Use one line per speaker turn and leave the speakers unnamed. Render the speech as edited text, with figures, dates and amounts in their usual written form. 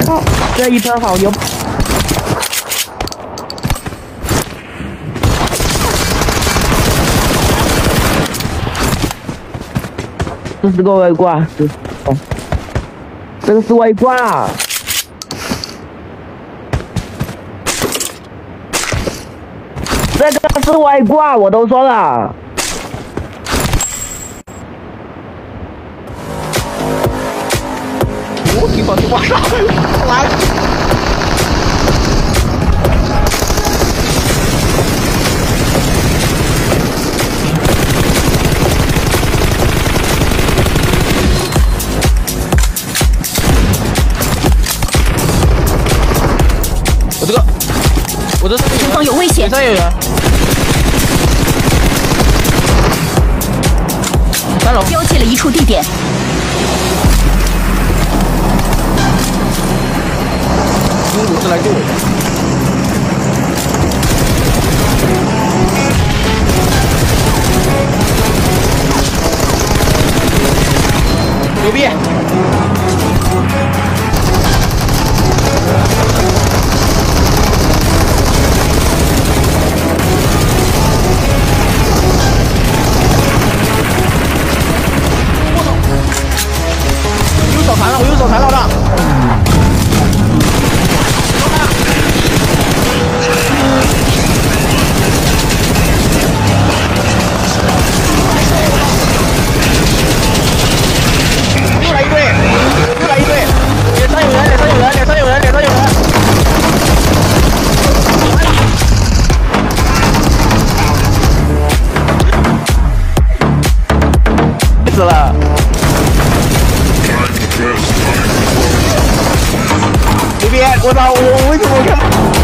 哦，这一喷好牛！40个外挂，这个是外挂。这个是外挂，我都说了。我地方我操！完。我这前方有危险！上有人。3楼。标记了一处地点。中午是来救我的。牛逼！我右手残了的，又来一队，脸上有人，死了。牛逼！我操！我为什么看？